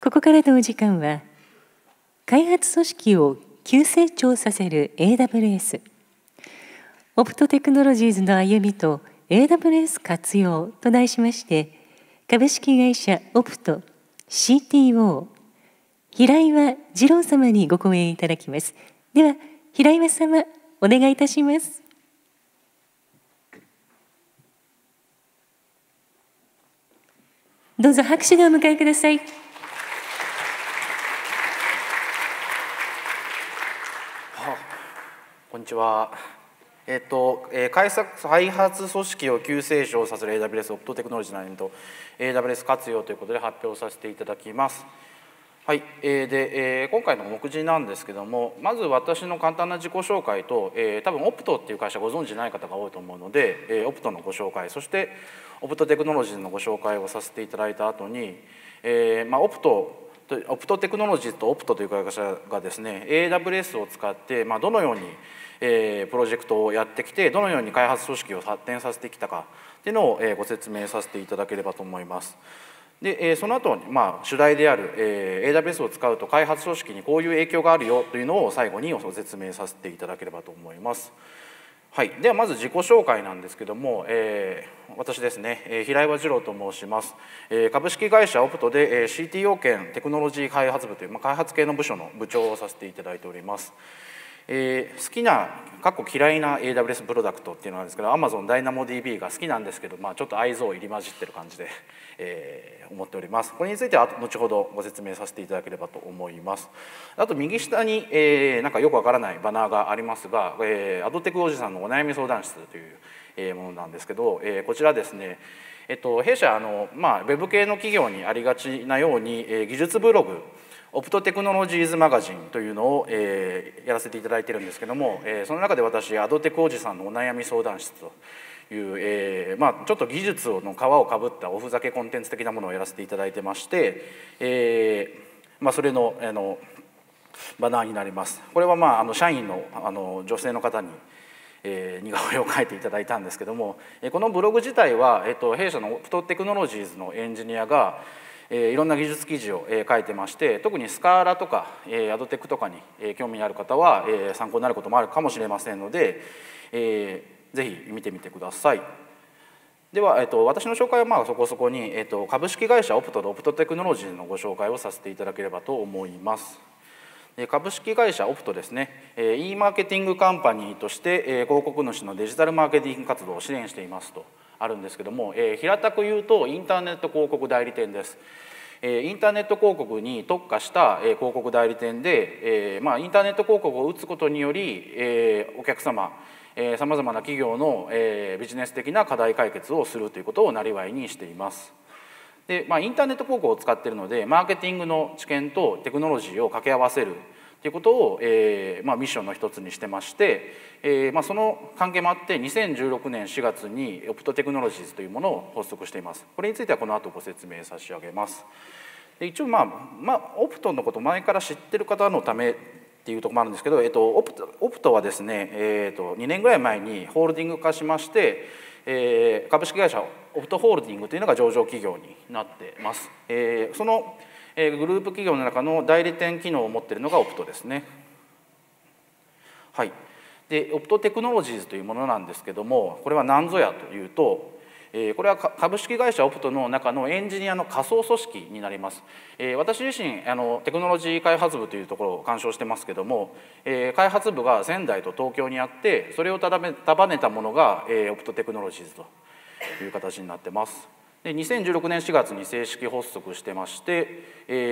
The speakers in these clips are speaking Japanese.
ここからのお時間は、開発組織を急成長させる AWS、オプトテクノロジーズの歩みと AWS 活用と題しまして、株式会社オプト CTO、平岩二郎様にご講演いただきます。では、平岩様、お願いいたします。どうぞ拍手でお迎えください。 こんにちは。開発組織を急成長させる AWS オプトテクノロジーの歩みと AWS 活用ということで発表させていただきます。はい、今回の目次なんですけども、まず私の簡単な自己紹介と、多分オプトっていう会社ご存じない方が多いと思うので、オプトのご紹介、そしてオプトテクノロジーのご紹介をさせていただいた後に、オプトテクノロジーとオプトという会社がですね AWS を使って、どのようにプロジェクトをやってきて、どのように開発組織を発展させてきたかっていうのをご説明させていただければと思います。でその後に主題である AWS を使うと開発組織にこういう影響があるよというのを最後にご説明させていただければと思います。はい、ではまず自己紹介なんですけども、私ですね、平岩二郎と申します。株式会社オプトで CTO 兼テクノロジー開発部という開発系の部署の部長をさせていただいております。好きな嫌いな AWS プロダクトっていうのなんですけど、 Amazon DynamoDB が好きなんですけど、ちょっと愛憎入り混じってる感じで、思っております。これについては後ほどご説明させていただければと思います。あと右下に、なんかよくわからないバナーがありますが、アドテクおじさんのお悩み相談室という、ものなんですけど、こちらですね、弊社ウェブ系の企業にありがちなように、技術ブログオプトテクノロジーズマガジンというのを、やらせていただいているんですけども、その中で私アドテクおじさんのお悩み相談室という、ちょっと技術の皮をかぶったおふざけコンテンツ的なものをやらせていただいてまして、それのバナーになります。これは社員の女性の方に似顔絵を描いていただいたんですけども、このブログ自体は、弊社のオプトテクノロジーズのエンジニアがいろんな技術記事を書いてまして、特にスカーラとかアドテクとかに興味ある方は参考になることもあるかもしれませんので、ぜひ見てみてください。では、私の紹介はそこそこに、株式会社オプトとオプトテクノロジーのご紹介をさせていただければと思います。株式会社オプトですね、e マーケティングカンパニーとして広告主のデジタルマーケティング活動を支援していますとあるんですけども、平たく言うとインターネット広告代理店です。インターネット広告に特化した広告代理店で、インターネット広告を打つことによりお客様さまざまな企業のビジネス的な課題解決をするということを生業にしています。で、インターネット広告を使っているのでマーケティングの知見とテクノロジーを掛け合わせるということを、ミッションの一つにしてまして、その関係もあって2016年4月にオプトテクノロジーズというものを発足しています。これについてはこの後ご説明差し上げます。で一応オプトのこと前から知ってる方のためっていうところもあるんですけど、オプトはですね、2年ぐらい前にホールディング化しまして、株式会社オプトホールディングというのが上場企業になってます。そのグループ企業の中の代理店機能を持っているのがオプトですね。はい。で、オプトテクノロジーズというものなんですけども、これは何ぞやというと、これは株式会社オプトの中のエンジニアの仮想組織になります。私自身テクノロジー開発部というところを監修してますけども、開発部が仙台と東京にあって、それを束ねたものがオプトテクノロジーズという形になってます。で2016年4月に正式発足してまして、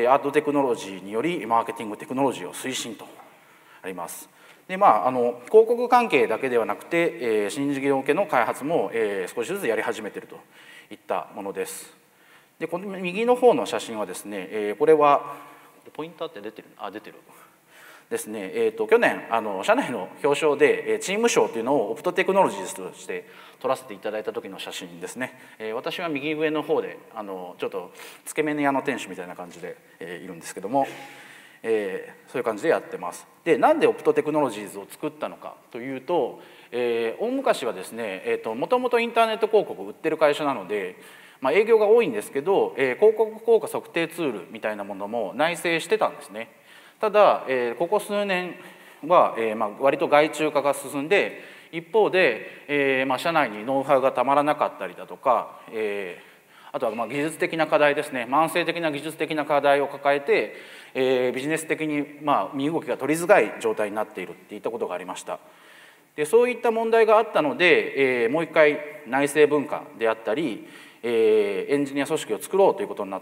アドテクノロジーによりマーケティングテクノロジーを推進とあります。で広告関係だけではなくて、新事業向けの開発も、少しずつやり始めているといったものです。でこの右の方の写真はですね、これはポインターって出てるですね、去年社内の表彰でチーム賞というのをオプトテクノロジーズとして撮らせていただいた時の写真ですね。私は右上の方でちょっとつけ麺屋の店主みたいな感じでいるんですけども、そういう感じでやってます。でなんでオプトテクノロジーズを作ったのかというと、大昔はですねもともとインターネット広告を売ってる会社なので、 営業が多いんですけど、広告効果測定ツールみたいなものも内製してたんですね。ただ、ここ数年は、割と外注化が進んで、一方で、社内にノウハウがたまらなかったりだとか、あとは技術的な課題ですね、慢性的な技術的な課題を抱えて、ビジネス的に身動きが取りづらい状態になっているっていったことがありました。でそういった問題があったので、もう一回内製文化であったり、エンジニア組織を作ろうということになって、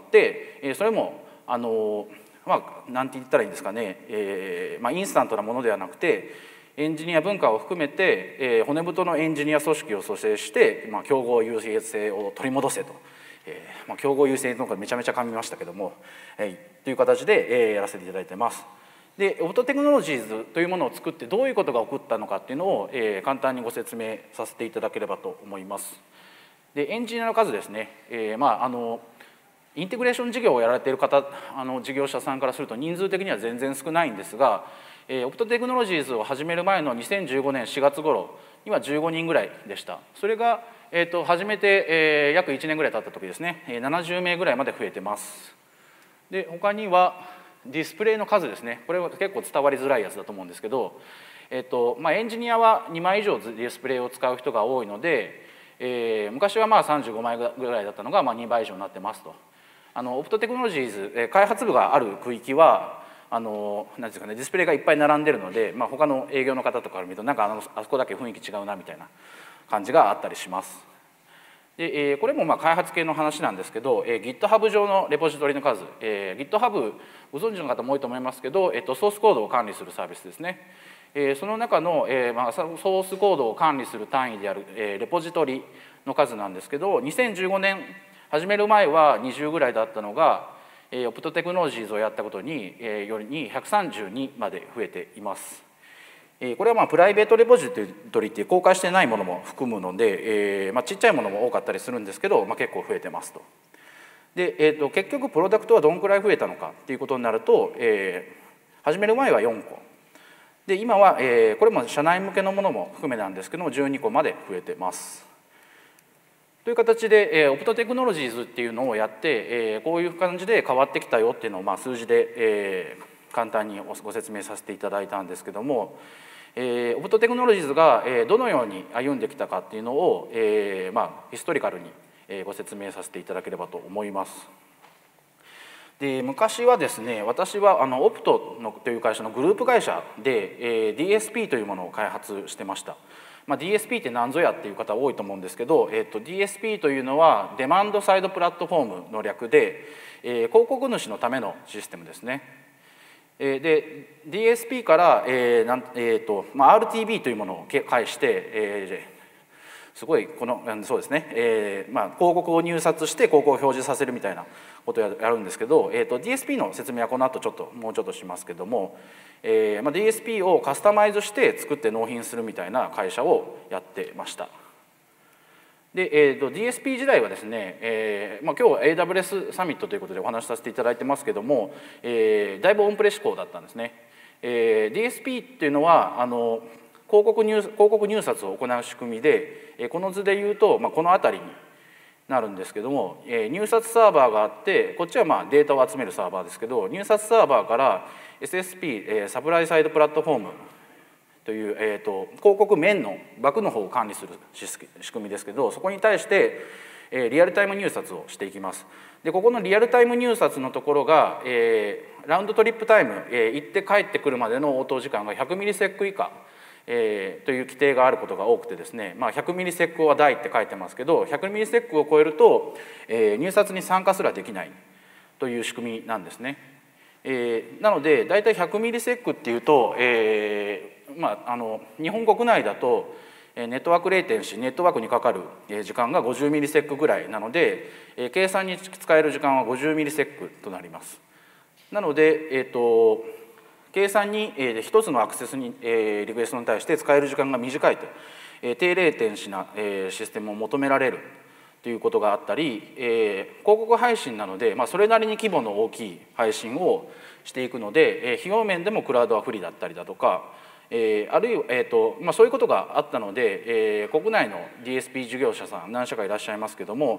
それもなんて言ったらいいんですかね、インスタントなものではなくてエンジニア文化を含めて、骨太のエンジニア組織を組成して、競合優位性を取り戻せと。競合優先の方がめちゃめちゃ噛みましたけども、という形で、やらせていただいてます。でオプトテクノロジーズというものを作ってどういうことが起こったのかっていうのを、簡単にご説明させていただければと思います。でエンジニアの数ですね、インテグレーション事業をやられている方事業者さんからすると人数的には全然少ないんですが、オプトテクノロジーズを始める前の2015年4月頃には15人ぐらいでした。それが始めて、約1年ぐらい経った時ですね、70名ぐらいまで増えてます。で他にはディスプレイの数ですね、これは結構伝わりづらいやつだと思うんですけど、エンジニアは2枚以上ディスプレイを使う人が多いので、昔は35枚ぐらいだったのが2倍以上になってますと。オプトテクノロジーズ、開発部がある区域はなんですかね、ディスプレイがいっぱい並んでるので、他の営業の方とかから見るとあそこだけ雰囲気違うなみたいな感じがあったりします。でこれも開発系の話なんですけど、GitHub 上のレポジトリの数、GitHub ご存知の方も多いと思いますけど、ソースコードを管理するサービスですね。その中の、ソースコードを管理する単位である、レポジトリの数なんですけど、2015年始める前は20ぐらいだったのが、オプトテクノロジーズをやったことにより132まで増えています。これはプライベートレポジトリっていう公開してないものも含むので、ちっちゃいものも多かったりするんですけど、結構増えてますと。で、結局プロダクトはどんくらい増えたのかっていうことになると、始める前は4個で、今は、これも社内向けのものも含めなんですけども12個まで増えてます。という形で、オプトテクノロジーズっていうのをやって、こういう感じで変わってきたよっていうのを、数字で、簡単にご説明させていただいたんですけども、オプトテクノロジーズが、どのように歩んできたかっていうのを、ヒストリカルに、ご説明させていただければと思います。で昔はですね、私はオプトという会社のグループ会社で、DSP というものを開発してました。DSP って何ぞやっていう方多いと思うんですけど、DSP というのはデマンドサイドプラットフォームの略で、広告主のためのシステムですね。で DSP から、RTB というものを介して、すごいそうですね、広告を入札して広告を表示させるみたいなことをやるんですけど、DSP の説明はこの後もうちょっとしますけども、DSP をカスタマイズして作って納品するみたいな会社をやってました。で、DSP 時代はですね、今日は AWS サミットということでお話しさせていただいてますけども、だいぶオンプレ志向だったんですね。DSP っていうのは広告入札を行う仕組みで、この図でいうと、この辺りになるんですけども、入札サーバーがあって、こっちはデータを集めるサーバーですけど、入札サーバーから SSP、サプライサイドプラットフォームという、広告面の枠の方を管理する仕組みですけど、そこに対して、リアルタイム入札をしていきます。でここのリアルタイム入札のところが、ラウンドトリップタイム、行って帰ってくるまでの応答時間が100ミリセック以下、という規定があることが多くてですね、100ミリセックは大って書いてますけど、100ミリセックを超えると、入札に参加すらできないという仕組みなんですね。なので大体100ミリセックっていうと、日本国内だとネットワークレイテンシー、ネットワークにかかる時間が50ミリセックぐらいなので、計算に使える時間は50ミリセックとなります。なので、計算に一つのアクセスにリクエストに対して使える時間が短いと、低レイテンシなシステムを求められるということがあったり、広告配信なので、それなりに規模の大きい配信をしていくので、費用面でもクラウドは不利だったりだとか、あるいは、そういうことがあったので、国内の DSP 事業者さん何社かいらっしゃいますけども、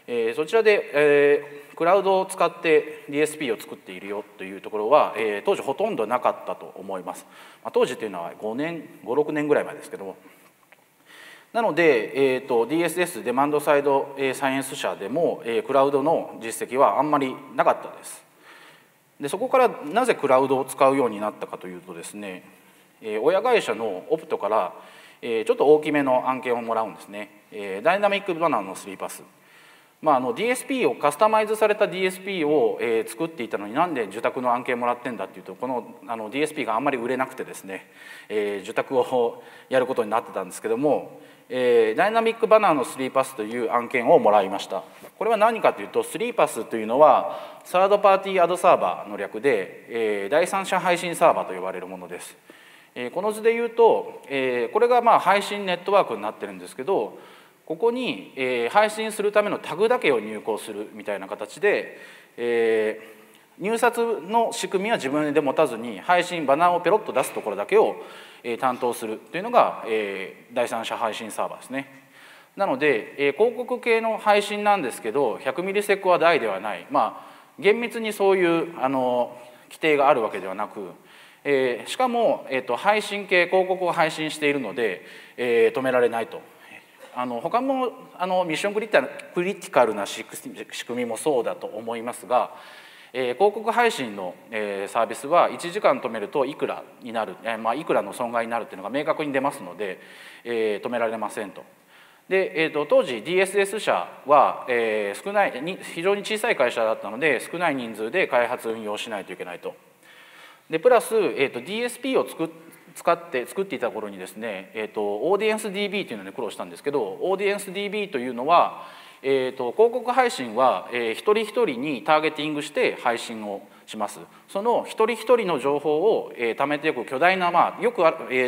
そちらで、クラウドを使って DSP を作っているよというところは、当時ほとんどなかったと思います。当時というのは5年56年ぐらい前ですけども、なので、DSS デマンドサイドサイエンス社でも、クラウドの実績はあんまりなかったです。でそこからなぜクラウドを使うようになったかというとですね、親会社のオプトから、ちょっと大きめの案件をもらうんですね。ダイナミックバナナの3パス。DSP をカスタマイズされた DSP を、作っていたのになんで受託の案件もらってんだっていうと、このDSP があんまり売れなくてですね、受託をやることになってたんですけども、ダイナミックバナナの3パスという案件をもらいました。これは何かというと、3パスというのはサードパーティーアドサーバーの略で、第三者配信サーバーと呼ばれるものです。この図で言うと、これが配信ネットワークになってるんですけど、ここに配信するためのタグだけを入稿するみたいな形で、入札の仕組みは自分で持たずに配信バナーをペロッと出すところだけを担当するというのが第三者配信サーバーですね。なので広告系の配信なんですけど100ミリセックは大ではない、厳密にそういう規定があるわけではなく、しかも配信系広告を配信しているので止められないと。他もミッションクリティカルな仕組みもそうだと思いますが、広告配信のサービスは1時間止めるといくらになる、いくらの損害になるっていうのが明確に出ますので止められませんと。で、当時 DSS 社は非常に小さい会社だったので少ない人数で開発運用しないといけないと。でプラス、DSP を作っていた頃にですね、オーディエンス DB というので苦労したんですけど、オーディエンス DB というのは、広告配信は、一人一人にターゲティングして配信をします。その一人一人の情報を、貯めていく巨大な、よく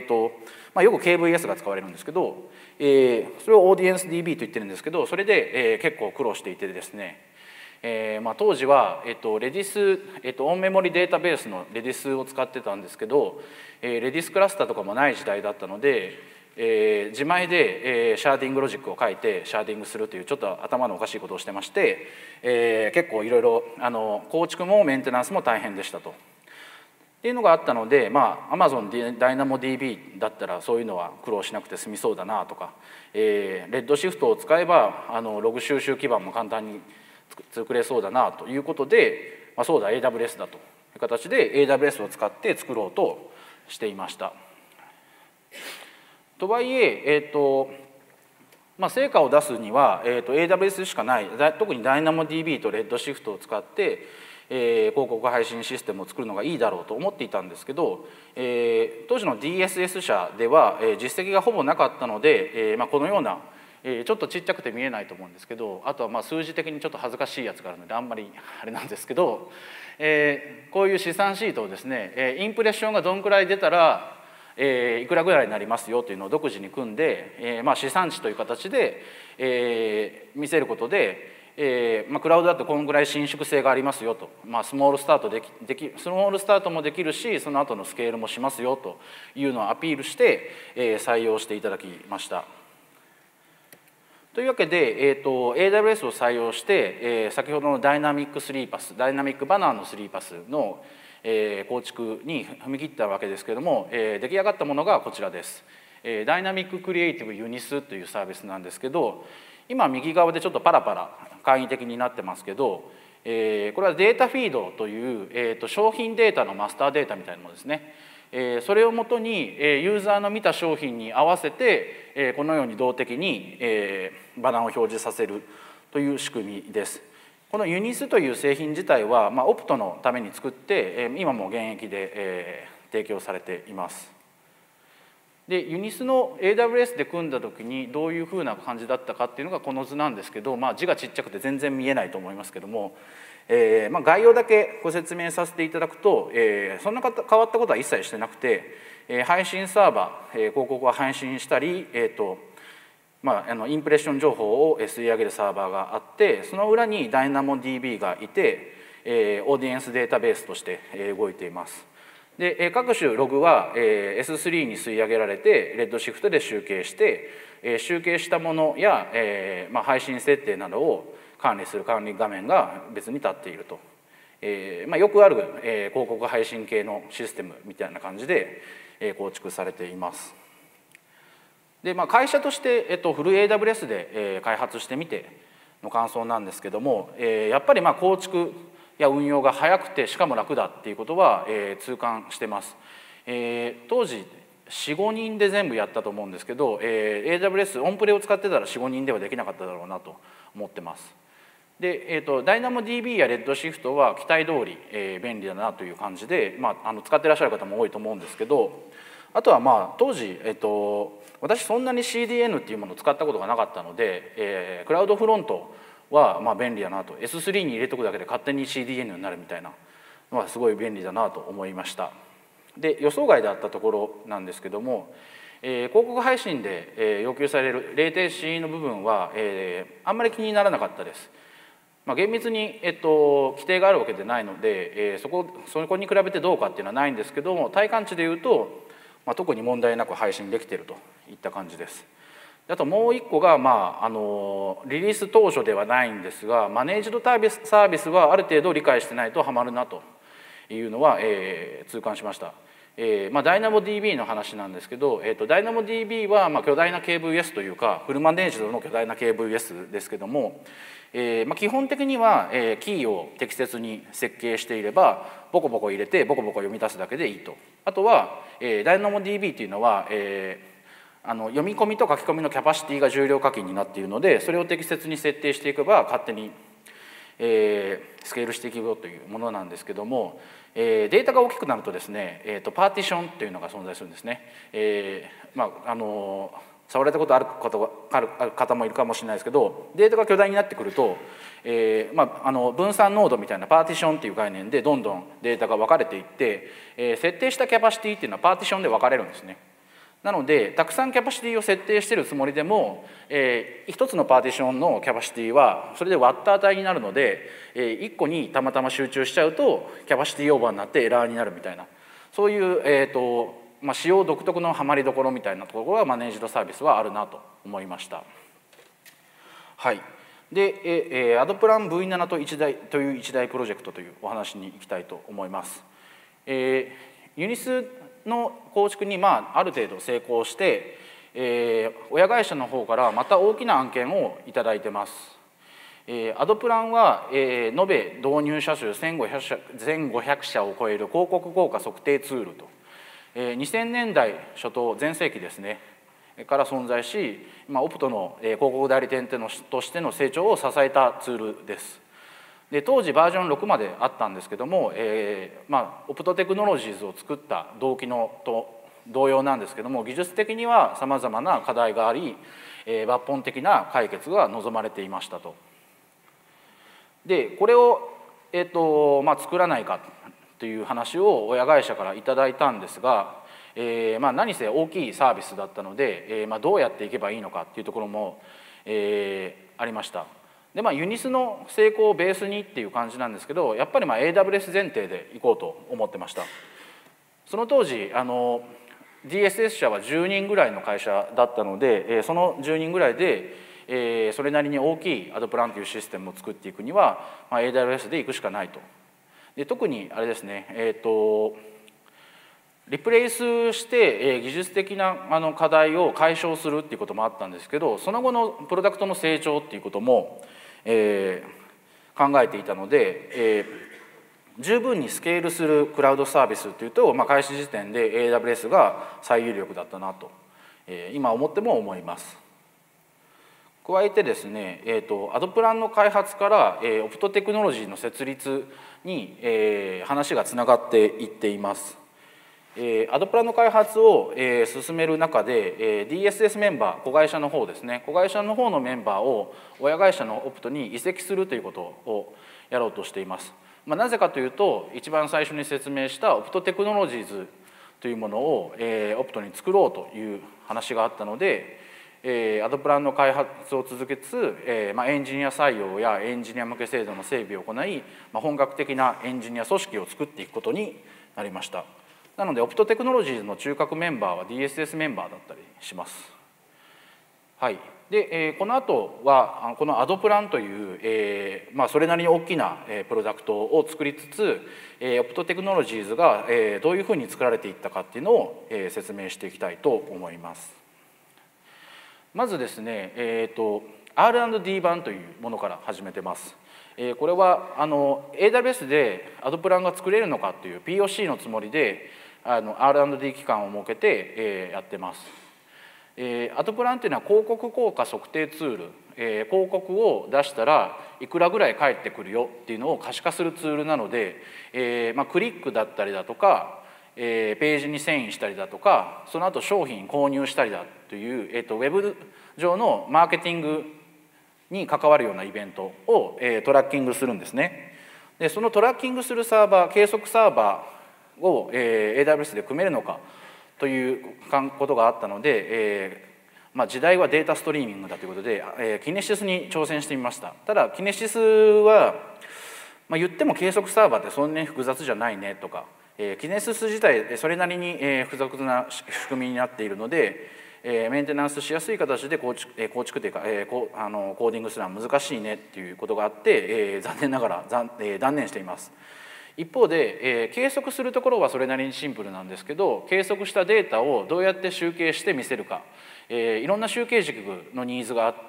KVS が使われるんですけど、それをオーディエンス DB と言ってるんですけど、それで、結構苦労していてですね、当時は、レディス、オンメモリデータベースのレディスを使ってたんですけど、レディスクラスターとかもない時代だったので、自前で、シャーディングロジックを書いてシャーディングするというちょっと頭のおかしいことをしてまして、結構いろいろ構築もメンテナンスも大変でしたと。っていうのがあったので、Amazon ダイナモ DB だったらそういうのは苦労しなくて済みそうだなとか、レッドシフトを使えばログ収集基盤も簡単に作れそうだなということで、そうだ AWS だという形で AWS を使って作ろうとしていました。とはいえ、成果を出すには、AWS しかない、特に DynamoDB と Redshift を使って、広告配信システムを作るのがいいだろうと思っていたんですけど、当時の DSS 社では、実績がほぼなかったので、このようなちょっとちっちゃくて見えないと思うんですけど、あとは数字的にちょっと恥ずかしいやつがあるのであんまりあれなんですけど、こういう試算シートをですね、インプレッションがどんくらい出たらいくらぐらいになりますよというのを独自に組んで、試算値という形で、見せることで、クラウドだとこのぐらい伸縮性がありますよと、スモールスタートもできるしその後のスケールもしますよというのをアピールして、採用していただきました。というわけで、AWS を採用して、先ほどのダイナミック3パスダイナミックバナーの3パスの構築に踏み切ったわけですけれども、出来上がったものがこちらです。ダイナミッククリエイティブユニスというサービスなんですけど、今右側でちょっとパラパラ簡易的になってますけど、これはデータフィードという、商品データのマスターデータみたいなものですね。それをもとにユーザーの見た商品に合わせてこのように動的にバナーを表示させるという仕組みです。このユニスという製品自体は、オプトのために作って今も現役で提供されています。でユニスの AWS で組んだ時にどういうふうな感じだったかっていうのがこの図なんですけど、字がちっちゃくて全然見えないと思いますけども、概要だけご説明させていただくと、そんな変わったことは一切してなくて、配信サーバー、広告を配信したり、インプレッション情報を吸い上げるサーバーがあって、その裏に DynamoDB がいて、オーディエンスデータベースとして動いています。で各種ログは S3 に吸い上げられてレッドシフトで集計して、集計したものや、配信設定などを管理する管理画面が別に立っていると。よくある、広告配信系のシステムみたいな感じで、構築されています。で、会社として、フル AWS で、開発してみての感想なんですけども、やっぱり構築や運用が早くてしかも楽だっていうことは、痛感してます。当時4、5人で全部やったと思うんですけど、AWS オンプレを使ってたら4、5人ではできなかっただろうなと思ってます。で、DynamoDB や Redshift は期待通り、便利だなという感じで、使ってらっしゃる方も多いと思うんですけど、あとは当時、私そんなに CDN っていうものを使ったことがなかったので、クラウドフロントは便利だなと、 S3 に入れとくだけで勝手に CDN になるみたいなのはすごい便利だなと思いました。で、予想外だったところなんですけども、広告配信で、要求されるレイテンシーの部分は、あんまり気にならなかったです。厳密に、規定があるわけでないので、そこに比べてどうかっていうのはないんですけども、体感値でいうと、特に問題なく配信できているといった感じです。あともう一個が、リリース当初ではないんですが、マネージドサービスはある程度理解してないとハマるなというのは、痛感しました。DynamoDB の話なんですけど、DynamoDB は巨大な KVS というかフルマネージドの巨大な KVS ですけども、基本的には、キーを適切に設計していればボコボコ入れてボコボコ読み出すだけでいいと。あとは、DynamoDB というのは、読み込みと書き込みのキャパシティが重量課金になっているので、それを適切に設定していけば勝手に、スケールしていくよというものなんですけども、データが大きくなるとですね、パーティションというのが存在するんですね。触られたことある方もいるかもしれないですけど、データが巨大になってくると、分散ノードみたいなパーティションっていう概念でどんどんデータが分かれていって、設定したキャパシティっていうのはパーティションで分かれるんですね。なのでたくさんキャパシティを設定しているつもりでも、一つのパーティションのキャパシティはそれで割った値になるので、1個にたまたま集中しちゃうとキャパシティオーバーになってエラーになるみたいな、そういう、仕様独特のハマりどころみたいなところはマネージドサービスはあるなと思いました。はい。で、アドプラン V7 という一大プロジェクトというお話に行きたいと思います。ユニスの構築にある程度成功して、親会社の方からまた大きな案件をいただいてます。アドプランは、延べ導入者数1500社を超える広告効果測定ツールと、2000年代初頭全盛期ですねから存在し、オプトの広告代理店としての成長を支えたツールです。で、当時バージョン6まであったんですけども、オプトテクノロジーズを作った動機のと同様なんですけども、技術的にはさまざまな課題があり、抜本的な解決が望まれていましたと。で、これを、作らないかという話を親会社からいただいたんですが、何せ大きいサービスだったので、どうやっていけばいいのかっていうところも、ありました。で、ユニスの成功をベースにっていう感じなんですけど、やっぱりAWS 前提でいこうと思ってました。その当時DSS 社は10人ぐらいの会社だったので、その10人ぐらいで、それなりに大きいアドプランというシステムを作っていくには、AWS でいくしかないと。で、特にあれですね、リプレイスして、技術的な課題を解消するっていうこともあったんですけど、その後のプロダクトの成長っていうことも、考えていたので、十分にスケールするクラウドサービスっていうと、開始時点で AWS が最有力だったなと、今思っても思います。加えてですね、アドプランの開発から、オプトテクノロジーの設立に、話がつながっていっています。アドプランの開発を、進める中で、DSS メンバー、子会社の方ですね、子会社の方のメンバーを親会社のオプトに移籍するということをやろうとしています。なぜかというと、一番最初に説明したオプトテクノロジーズというものを、オプトに作ろうという話があったので、アドプランの開発を続けつつ、エンジニア採用やエンジニア向け制度の整備を行い、本格的なエンジニア組織を作っていくことになりました。なのでオプトテクノロジーズの中核メンバーは DSS メンバーだったりします。はい。 で、この後はこのアドプランという、それなりに大きなプロダクトを作りつつ、オプトテクノロジーズがどういうふうに作られていったかっていうのを説明していきたいと思います。まずですね、R&D 版というものから始めてます。これはAWS でアドプランが作れるのかという POC のつもりでR&D 期間を設けてやってます。アドプランっていうのは広告効果測定ツール、広告を出したらいくらぐらい返ってくるよっていうのを可視化するツールなので、クリックだったりだとか、ページに遷移したりだとか、その後商品購入したりだという、ウェブ上のマーケティングに関わるようなイベントを、トラッキングするんですね。でそのトラッキングするサーバー、計測サーバーを、AWS で組めるのかということがあったので、時代はデータストリーミングだということで、キネシスに挑戦してみました。ただキネシスは、言っても計測サーバーってそんなに複雑じゃないねとか、キネシス自体それなりに複雑な仕組みになっているので、メンテナンスしやすい形で構築というか、コーディングするのは難しいねっていうことがあって、残念ながら断念しています。一方で、計測するところはそれなりにシンプルなんですけど、計測したデータをどうやって集計して見せるか、いろんな集計軸のニーズがあって、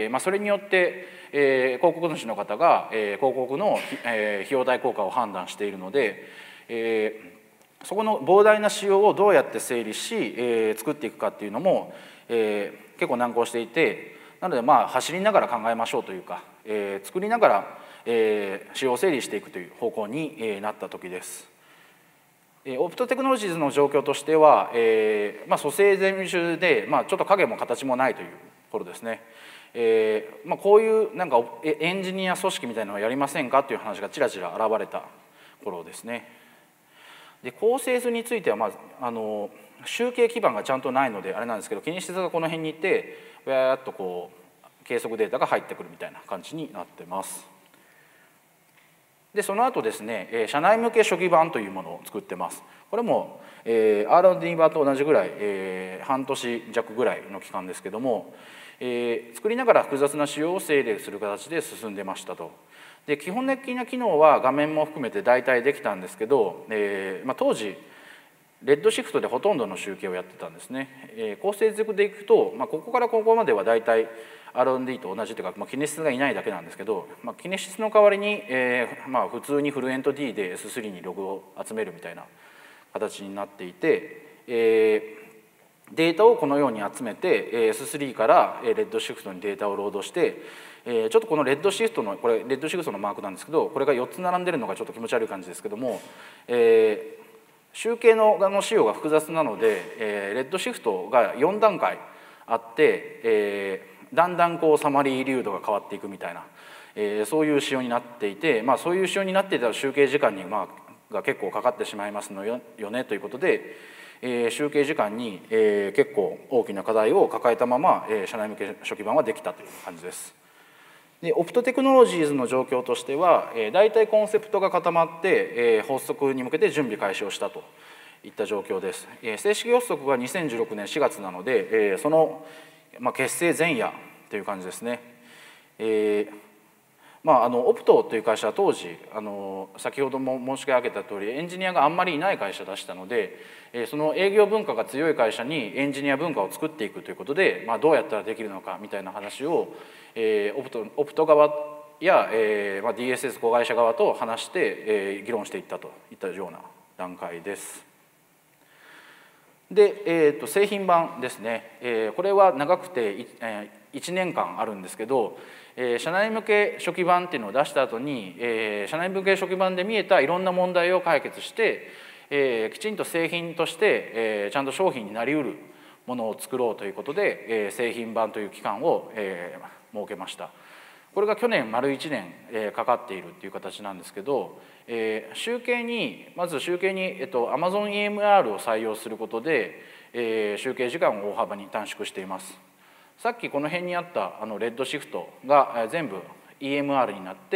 それによって、広告主の方が、広告の、費用対効果を判断しているので、そこの膨大な仕様をどうやって整理し、作っていくかっていうのも、結構難航していて、なので走りながら考えましょうというか、作りながら仕様を整理していくという方向になった時です。オプトテクノロジーズの状況としては、組成全種で、ちょっと影も形もないという頃ですね。こういうなんかエンジニア組織みたいなのをやりませんかという話がちらちら現れた頃ですね。で構成図については集計基盤がちゃんとないのであれなんですけど、キネシスがこの辺にいてわーっとこう計測データが入ってくるみたいな感じになってます。でその後ですね、社内向け初期版というものを作ってます。これも R&D 版と同じぐらい、半年弱ぐらいの期間ですけども、作りながら複雑な仕様を整理する形で進んでましたと。で基本的な機能は画面も含めて大体できたんですけど、当時レッドシフトでほとんどの集計をやってたんですね。構成図でいくと、ここからここまでは大体 R&D と同じというか、キネシスがいないだけなんですけど、キネシスの代わりに、普通にフルエント D で S3 にログを集めるみたいな形になっていて、データをこのように集めて S3 からレッドシフトにデータをロードして、ちょっとこのレッドシフトのこれレッドシフトのマークなんですけど、これが4つ並んでるのがちょっと気持ち悪い感じですけども、集計の仕様が複雑なので、レッドシフトが4段階あって、だんだんこうサマリー流度が変わっていくみたいな、そういう仕様になっていて、そういう仕様になっていたら集計時間にが結構かかってしまいますのよねということで、集計時間に、結構大きな課題を抱えたまま、社内向け初期版はできたという感じです。でオプトテクノロジーズの状況としては、大体コンセプトが固まって、発足に向けて準備開始をしたといった状況です。正式発足が2016年4月なので、その、結成前夜という感じですね。オプトという会社は当時先ほども申し上げた通りエンジニアがあんまりいない会社でしたので、その営業文化が強い会社にエンジニア文化を作っていくということで、どうやったらできるのかみたいな話を、オプト側や、DSS 子会社側と話して、議論していったといったような段階です。で、製品版ですね、これは長くて1年間あるんですけど、社内向け初期版っていうのを出した後に、社内向け初期版で見えたいろんな問題を解決して、きちんと製品として、ちゃんと商品になりうるものを作ろうということで、製品版という期間を、設けました。これが去年丸1年、かかっているっていう形なんですけど、まず集計に、Amazon EMR を採用することで、集計時間を大幅に短縮しています。さっきこの辺にあったレッドシフトが全部 EMR になって、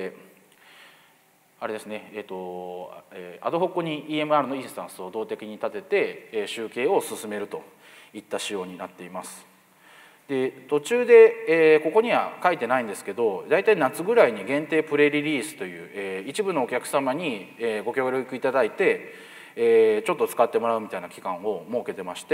あれですね、アドホックに EMR のインスタンスを動的に立てて、集計を進めるといった仕様になっています。 で途中で、ここには書いてないんですけど、大体夏ぐらいに限定プレリリースという、一部のお客様に、ご協力いただいて、ちょっと使ってもらうみたいな期間を設けてまして、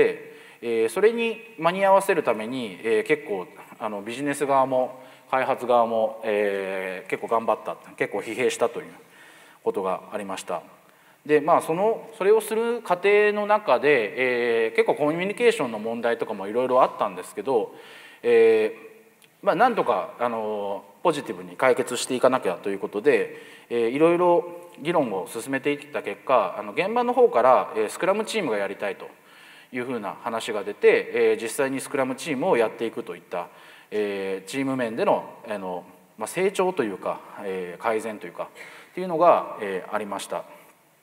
それに間に合わせるために、結構ビジネス側も開発側も、結構頑張った、結構疲弊したということがありました。でそれをする過程の中で、結構コミュニケーションの問題とかもいろいろあったんですけど、なんとかポジティブに解決していかなきゃということで、いろいろ議論を進めていった結果、現場の方からスクラムチームがやりたいというふうな話が出て、実際にスクラムチームをやっていくといったチーム面での成長というか改善というかっていうのがありました。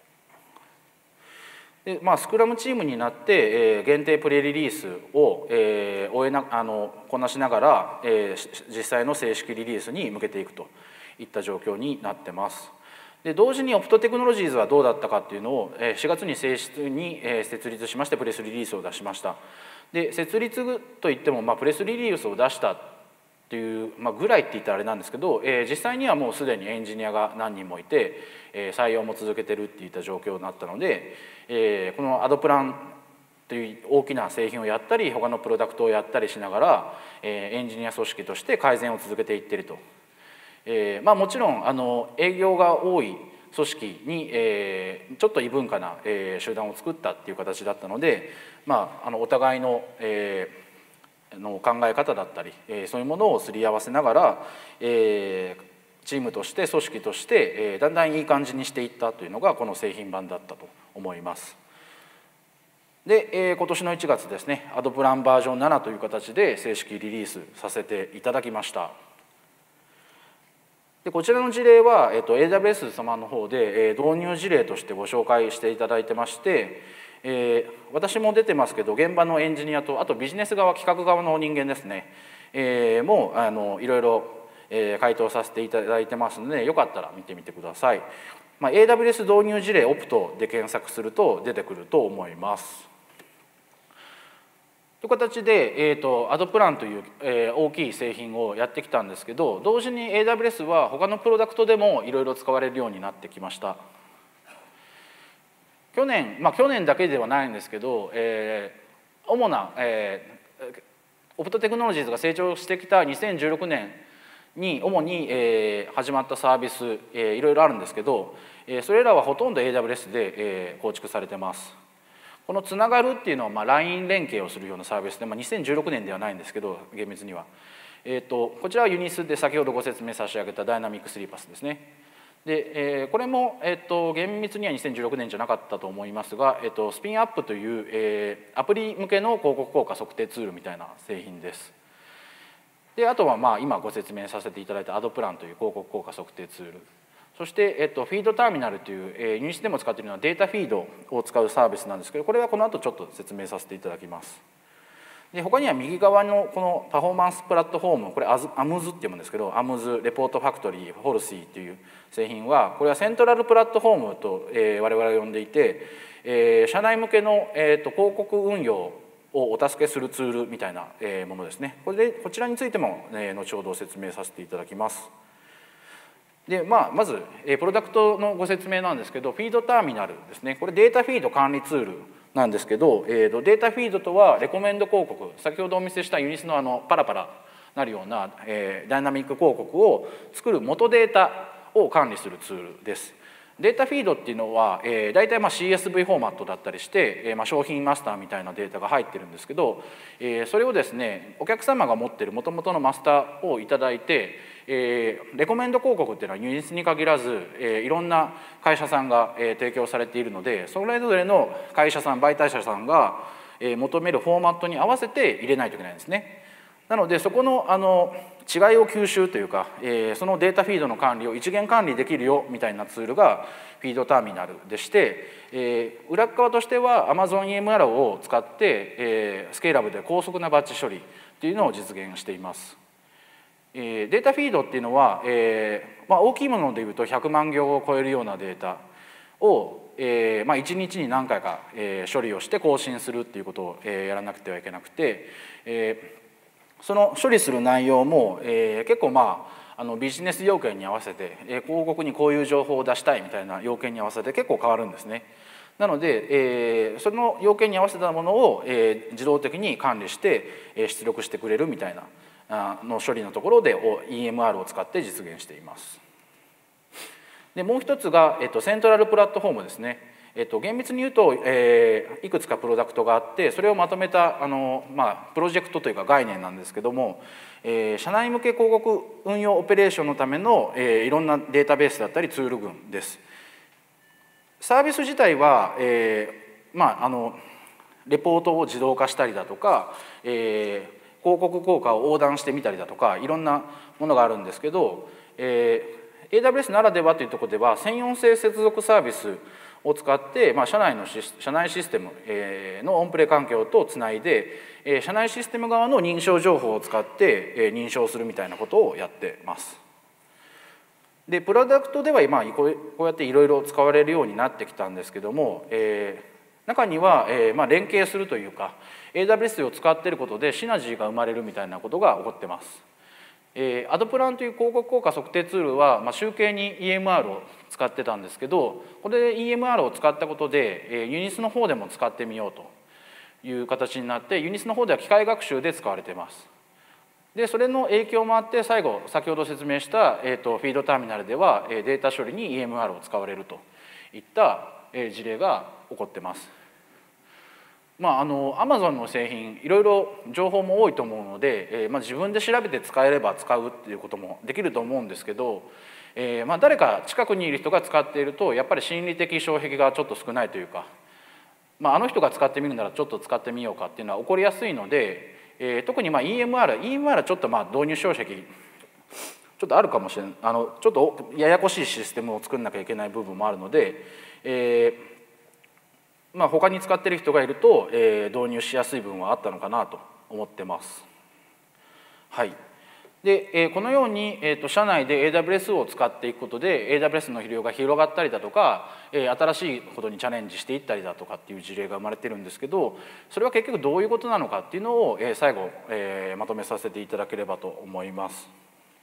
でスクラムチームになって限定プレリリースをこなしながら実際の正式リリースに向けていくといった状況になってます。で同時にオプトテクノロジーズはどうだったかっていうのを4月に正式に設立しましてプレスリリースを出しました。で設立といってもプレスリリースを出したっていう、ぐらいって言ったらあれなんですけど、実際にはもうすでにエンジニアが何人もいて、採用も続けてるっていった状況になったので、このアドプランという大きな製品をやったり他のプロダクトをやったりしながら、エンジニア組織として改善を続けていっていると。もちろん営業が多い組織に、ちょっと異文化な、集団を作ったっていう形だったので、お互いの、の考え方だったり、そういうものをすり合わせながら、チームとして組織として、だんだんいい感じにしていったというのがこの製品版だったと思います。で、今年の1月ですね、アドプランバージョン7という形で正式リリースさせていただきました。でこちらの事例は、AWS 様の方で、導入事例としてご紹介していただいてまして、私も出てますけど現場のエンジニアとあとビジネス側企画側の人間ですね、もいろいろ回答させていただいてますのでよかったら見てみてください。AWS 導入事例オプトで検索すると出てくると思います。という形で、アドプランという、大きい製品をやってきたんですけど、同時に AWS は他のプロダクトでもいろいろ使われるようになってきました。去年だけではないんですけど、主な、オプトテクノロジーズが成長してきた2016年に主に、始まったサービス、いろいろあるんですけど、それらはほとんど AWS で、構築されてます。このつながるっていうのは、LINE 連携をするようなサービスで、2016年ではないんですけど厳密には、こちらはユニスで先ほどご説明差し上げたダイナミックスリーパスですね。でこれも、厳密には2016年じゃなかったと思いますが、スピンアップという、アプリ向けの広告効果測定ツールみたいな製品です。であとは今ご説明させていただいたアドプランという広告効果測定ツール、そして、フィードターミナルという、ユニスでも使っているのはデータフィードを使うサービスなんですけど、これはこの後ちょっと説明させていただきます。で他には右側のこのパフォーマンスプラットフォーム、これAMUZっていうんですけど、AMUZレポートファクトリーホルシーという製品はこれはセントラルプラットフォームと、我々は呼んでいて、社内向けの、広告運用をお助けするツールみたいな、ものですね。こちらについても、後ほど説明させていただきます。でまず、プロダクトのご説明なんですけど、フィードターミナルですね。これデータフィード管理ツールなんですけど、データフィードとはレコメンド広告、先ほどお見せしたユニスのパラパラなるような、ダイナミック広告を作る元データを管理するツールです。データフィードっていうのは、大体CSV フォーマットだったりして、商品マスターみたいなデータが入ってるんですけど、それをですねお客様が持ってるもともとのマスターをいただいて、レコメンド広告っていうのはユニスに限らず、いろんな会社さんが、提供されているので、それぞれの会社さん媒体者さんが、求めるフォーマットに合わせて入れないといけないんですね。なのでそこの違いを吸収というか、そのデータフィードの管理を一元管理できるよみたいなツールがフィードターミナルでして、裏側としては Amazon EMR を使って、スケーラブで高速なバッチ処理というのを実現しています。データフィードっていうのは、大きいものでいうと100万行を超えるようなデータを、1日に何回か、処理をして更新するっていうことを、やらなくてはいけなくて、 その処理する内容も、結構ビジネス要件に合わせて、広告にこういう情報を出したいみたいな要件に合わせて結構変わるんですね。なので、その要件に合わせたものを、自動的に管理して、出力してくれるみたいなの処理のところで EMR を使って実現しています。でもう一つが、セントラルプラットフォームですね。厳密に言うと、いくつかプロダクトがあってそれをまとめたプロジェクトというか概念なんですけども、社内向け広告運用オペレーションのための、いろんなデータベースだったりツール群です。サービス自体は、レポートを自動化したりだとか、広告効果を横断してみたりだとかいろんなものがあるんですけど、AWS ならではというところでは専用性接続サービスを使って、社内システムのオンプレ環境とつないで、社内システム側の認証情報を使って認証するみたいなことをやってます。でプロダクトでは今こうやっていろいろ使われるようになってきたんですけども、中には連携するというか AWS を使っていることでシナジーが生まれるみたいなことが起こってます。アドプランという広告効果測定ツールは、集計に EMR を使ってたんですけど、これで EMR を使ったことでユニスの方でも使ってみようという形になってユニスの方では機械学習で使われています。でそれの影響もあって最後先ほど説明した、フィードターミナルではデータ処理に EMR を使われるといった事例が起こってます。Amazon の製品いろいろ情報も多いと思うので、自分で調べて使えれば使うっていうこともできると思うんですけど、誰か近くにいる人が使っているとやっぱり心理的障壁がちょっと少ないというか、あの人が使ってみるならちょっと使ってみようかっていうのは起こりやすいので、特にEMR はちょっと導入障壁ちょっとあるかもしれない、ちょっとややこしいシステムを作んなきゃいけない部分もあるので、他に使っている人がいると、導入しやすい部分はあったのかなと思ってます。はい。で、このように、社内で AWS を使っていくことで AWS の肥料が広がったりだとか、新しいことにチャレンジしていったりだとかっていう事例が生まれてるんですけど、それは結局どういうことなのかっていうのを、最後、まとめさせていただければと思います。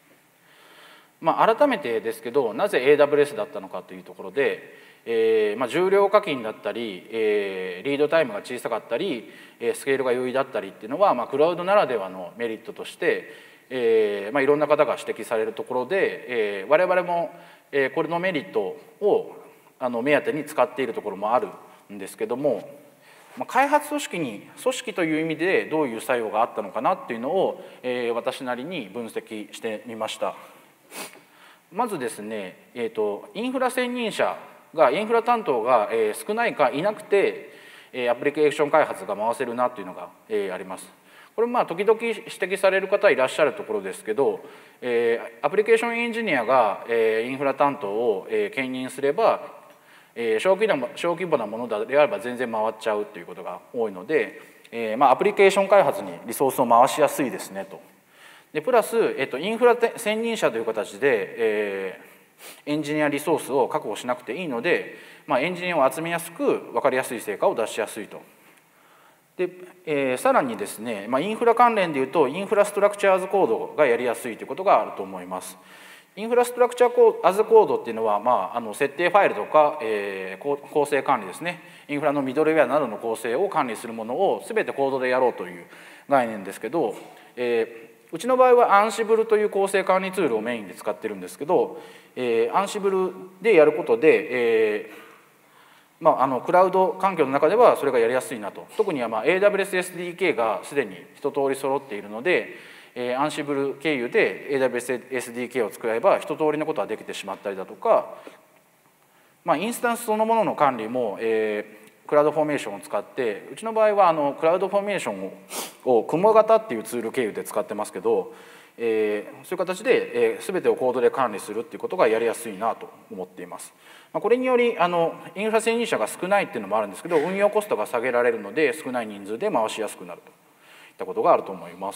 改めてですけどなぜ AWS だったのかというところで、重量課金だったり、リードタイムが小さかったり、スケールが優位だったりっていうのは、クラウドならではのメリットとして、いろんな方が指摘されるところで、我々も、これのメリットを目当てに使っているところもあるんですけども、開発組織という意味でどういう作用があったのかなっていうのを、私なりに分析してみました。まずですね、インフラ専任者がインフラ担当が少ないかいなくてアプリケーション開発が回せるなというのがあります。これ時々指摘される方いらっしゃるところですけど、アプリケーションエンジニアがインフラ担当を兼任すれば小規模なものであれば全然回っちゃうということが多いので、アプリケーション開発にリソースを回しやすいですねと。でプラス、インフラ専任者という形で、エンジニアリソースを確保しなくていいので、エンジニアを集めやすく分かりやすい成果を出しやすいと。で、さらにですね、インフラ関連でいうとインフラストラクチャーズコードがやりやすいということがあると思います。インフラストラクチャーアズコードっていうのは、設定ファイルとか、構成管理ですね、インフラのミドルウェアなどの構成を管理するものを全てコードでやろうという概念ですけど、うちの場合はアンシブルという構成管理ツールをメインで使ってるんですけど、アンシブルでやることで、クラウド環境の中ではそれがやりやすいなと。特にはAWS SDK がすでに一通り揃っているので、アンシブル経由で AWS SDK を使えば一通りのことができてしまったりだとか、インスタンスそのものの管理も、クラウドフォーメーションを使って、うちの場合はクラウドフォーメーションを雲型っていうツール経由で使ってますけど、そういう形で、全てをコードで管理するっていうことがやりやすいなと思っています。これによりインフラ専任者が少ないっていうのもあるんですけど、運用コストが下げられるので少ない人数で回しやすくなるといったことがあると思います。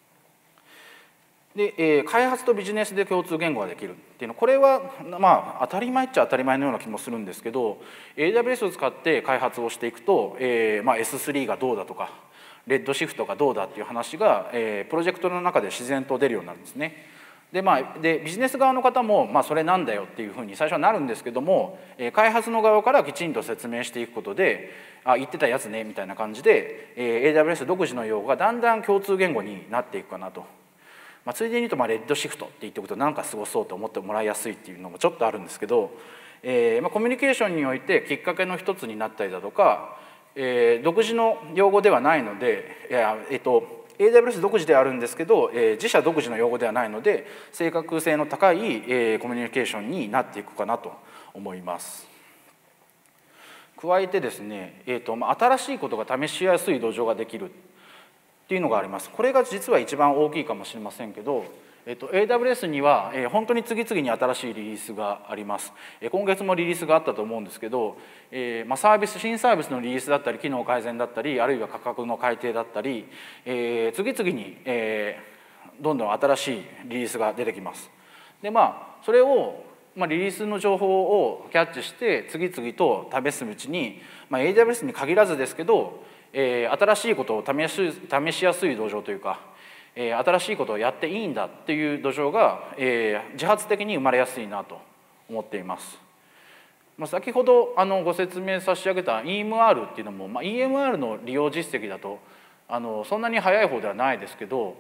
で、開発とビジネスで共通言語ができるっていうの、これは当たり前っちゃ当たり前のような気もするんですけど、 AWS を使って開発をしていくと、S3 がどうだとかレッドシフトがどうだっていう話が、プロジェクトの中で自然と出るようになるんですね。でビジネス側の方も、それなんだよっていうふうに最初はなるんですけども、開発の側からきちんと説明していくことで言ってたやつねみたいな感じで、AWS 独自の用語がだんだん共通言語になっていくかなと。ついでに言うとレッドシフトって言っておくとなんかすごそうと思ってもらいやすいっていうのもちょっとあるんですけど、コミュニケーションにおいてきっかけの一つになったりだとか、独自の用語ではないのでAWS 独自であるんですけど、自社独自の用語ではないので正確性の高い、コミュニケーションになっていくかなと思います。加えてですね、新しいことが試しやすい土壌ができるっていうのがあります。これが実は一番大きいかもしれませんけど、AWS には本当に次々に新しいリリースがあります。今月もリリースがあったと思うんですけど、新サービスのリリースだったり機能改善だったり、あるいは価格の改定だったり、次々にどんどん新しいリリースが出てきます。でそれをリリースの情報をキャッチして次々と試すうちに、AWS に限らずですけど、新しいことを試しやすい土壌というか、新しいことをやっていいんだっていう土壌が、自発的に生まれやすいなと思っています。先ほどご説明差し上げた EMR っていうのも、EMR の利用実績だとそんなに早い方ではないですけど、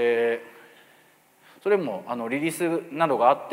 それもリリースなどがあって、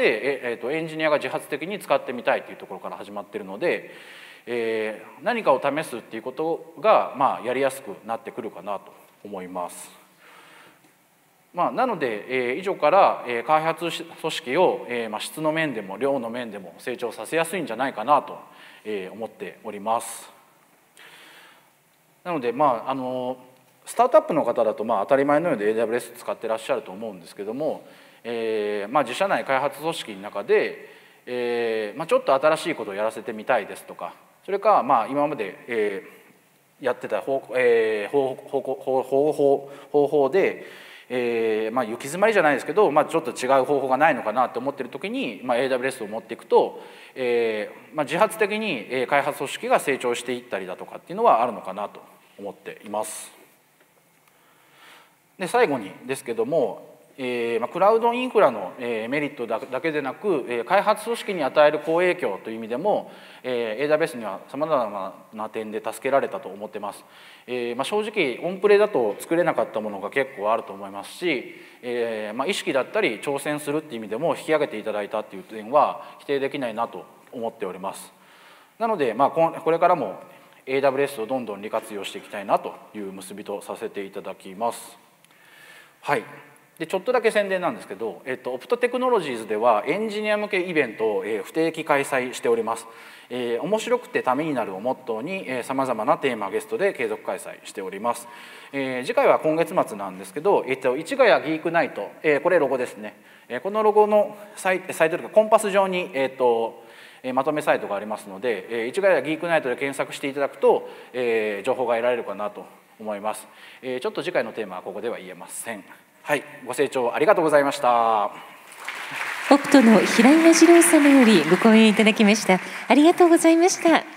エンジニアが自発的に使ってみたいというところから始まっているので、何かを試すっていうことが、やりやすくなってくるかなと思います。なので、以上から、開発組織を、質の面でも量の面でも成長させやすいんじゃないかなと、思っております。なのでスタートアップの方だと当たり前のように AWS 使ってらっしゃると思うんですけども、自社内開発組織の中で、ちょっと新しいことをやらせてみたいですとか、それか今まで、やってた方法で行き詰まりじゃないですけど、ちょっと違う方法がないのかなと思っている時に、AWS を持っていくと、自発的に開発組織が成長していったりだとかっていうのはあるのかなと思っています。で最後にですけども、クラウドインフラのメリットだけでなく、開発組織に与える好影響という意味でも、AWS にはさまざまな点で助けられたと思ってます。正直オンプレだと作れなかったものが結構あると思いますし、意識だったり挑戦するっていう意味でも引き上げていただいたっていう点は否定できないなと思っております。なので、これからも AWS をどんどん利活用していきたいなという結びとさせていただきます。はい。でちょっとだけ宣伝なんですけど、オプトテクノロジーズではエンジニア向けイベントを、不定期開催しております。面白くてためになるをモットーにさまざまなテーマゲストで継続開催しております。次回は今月末なんですけど、市ヶ谷ギークナイト、これロゴですね。このロゴのサイトというかコンパス上に、まとめサイトがありますので、市ヶ谷ギークナイトで検索していただくと、情報が得られるかなと思います。ちょっと次回のテーマはここでは言えません。はい、ご清聴ありがとうございました。 オプトの平岩次郎様よりご講演いただきました。ありがとうございました。